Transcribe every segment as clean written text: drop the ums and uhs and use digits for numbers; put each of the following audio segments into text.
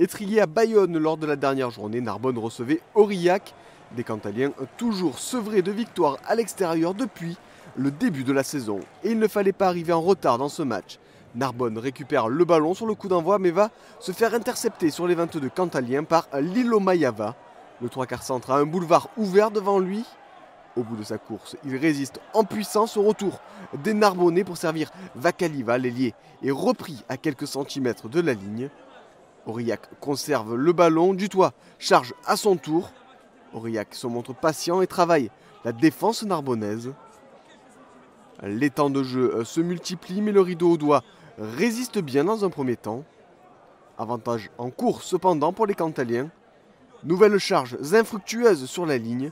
Étrié à Bayonne lors de la dernière journée, Narbonne recevait Aurillac. Des Cantaliens toujours sevrés de victoires à l'extérieur depuis le début de la saison. Et il ne fallait pas arriver en retard dans ce match. Narbonne récupère le ballon sur le coup d'envoi mais va se faire intercepter sur les 22 Cantaliens par Lilo Mayava. Le 3/4 centre a un boulevard ouvert devant lui. Au bout de sa course, il résiste en puissance au retour des Narbonnais pour servir Vakaliva. L'ailier est repris à quelques centimètres de la ligne. Aurillac conserve le ballon, Dutoit charge à son tour. Aurillac se montre patient et travaille la défense narbonnaise. Les temps de jeu se multiplient mais le rideau au doigt résiste bien dans un premier temps. Avantage en cours cependant pour les Cantaliens. Nouvelles charges infructueuses sur la ligne.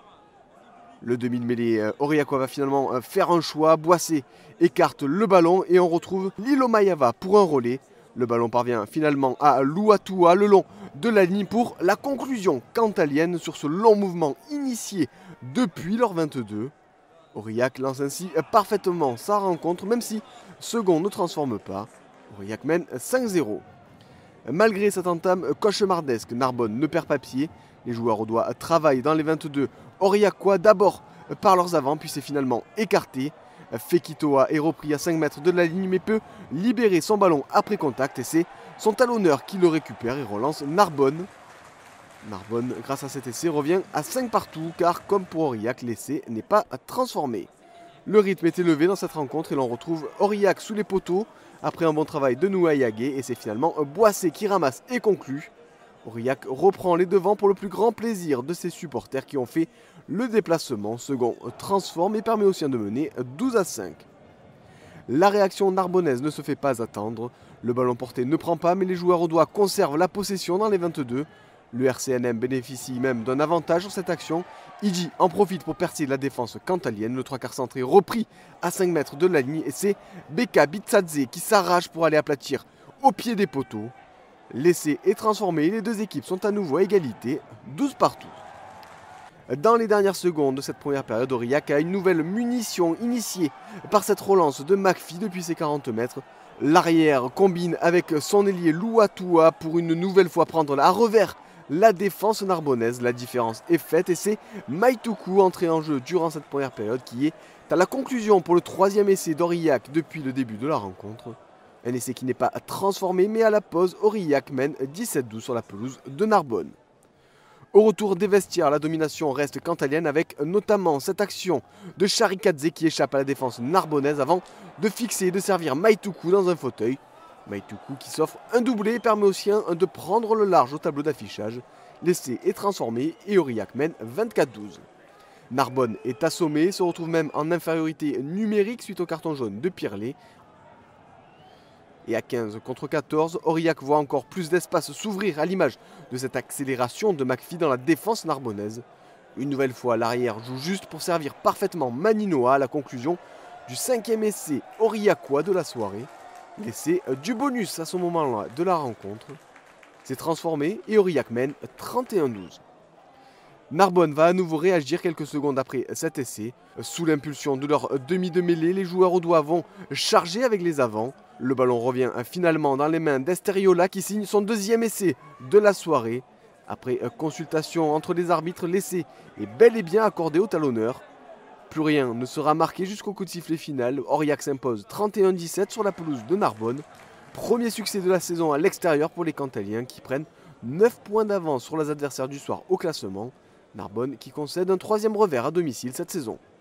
Le demi de mêlée Aurillacois va finalement faire un choix. Boissé écarte le ballon et on retrouve Lilo Mayava pour un relais. Le ballon parvient finalement à Louatua le long de la ligne pour la conclusion cantalienne sur ce long mouvement initié depuis leur 22. Aurillac lance ainsi parfaitement sa rencontre même si second ne transforme pas. Aurillac mène 5-0. Malgré cette entame cauchemardesque, Narbonne ne perd pas pied. Les joueurs au doigt travaillent dans les 22 Aurillacois d'abord par leurs avants puis c'est finalement écarté. Fekitoa est repris à 5 mètres de la ligne mais peut libérer son ballon après contact et c'est son talonneur qui le récupère et relance Narbonne. Narbonne, grâce à cet essai, revient à 5 partout car comme pour Aurillac, l'essai n'est pas transformé. Le rythme est élevé dans cette rencontre et l'on retrouve Aurillac sous les poteaux après un bon travail de Nouayagé et c'est finalement Boissé qui ramasse et conclut. Aurillac reprend les devants pour le plus grand plaisir de ses supporters qui ont fait le déplacement. Second transforme et permet aux siens de mener 12-5. La réaction narbonnaise ne se fait pas attendre. Le ballon porté ne prend pas mais les joueurs au doigt conservent la possession dans les 22. Le RCNM bénéficie même d'un avantage sur cette action. Iji en profite pour percer la défense cantalienne. Le 3/4 centré repris à 5 mètres de la ligne et c'est Beka Bitsadze qui s'arrache pour aller aplatir au pied des poteaux. L'essai est transformé et les deux équipes sont à nouveau à égalité, 12 partout. Dans les dernières secondes de cette première période, Aurillac a une nouvelle munition initiée par cette relance de McPhee depuis ses 40 mètres. L'arrière combine avec son ailier Louatua pour une nouvelle fois prendre à revers la défense narbonnaise. La différence est faite et c'est Maïtoukou entré en jeu durant cette première période qui est à la conclusion pour le troisième essai d'Aurillac depuis le début de la rencontre. Un essai qui n'est pas transformé, mais à la pause, Aurillac mène 17-12 sur la pelouse de Narbonne. Au retour des vestiaires, la domination reste cantalienne avec notamment cette action de Charikadze qui échappe à la défense narbonnaise avant de fixer et de servir Maïtoukou dans un fauteuil. Maïtoukou qui s'offre un doublé et permet aux siens de prendre le large au tableau d'affichage. L'essai est transformé et Aurillac mène 24-12. Narbonne est assommé, se retrouve même en infériorité numérique suite au carton jaune de Pirlet. Et à 15 contre 14, Aurillac voit encore plus d'espace s'ouvrir à l'image de cette accélération de McPhee dans la défense narbonnaise. Une nouvelle fois, l'arrière joue juste pour servir parfaitement Maninoa à la conclusion du 5e essai aurillacois de la soirée. L'essai du bonus à ce moment-là de la rencontre. C'est transformé et Aurillac mène 31-12. Narbonne va à nouveau réagir quelques secondes après cet essai. Sous l'impulsion de leur demi de mêlée, les joueurs au doigt vont charger avec les avants. Le ballon revient finalement dans les mains d'Esteriola qui signe son deuxième essai de la soirée. Après consultation entre les arbitres, l'essai est bel et bien accordé au talonneur. Plus rien ne sera marqué jusqu'au coup de sifflet final. Aurillac s'impose 31-17 sur la pelouse de Narbonne. Premier succès de la saison à l'extérieur pour les Cantaliens qui prennent 9 points d'avance sur les adversaires du soir au classement. Narbonne qui concède un troisième revers à domicile cette saison.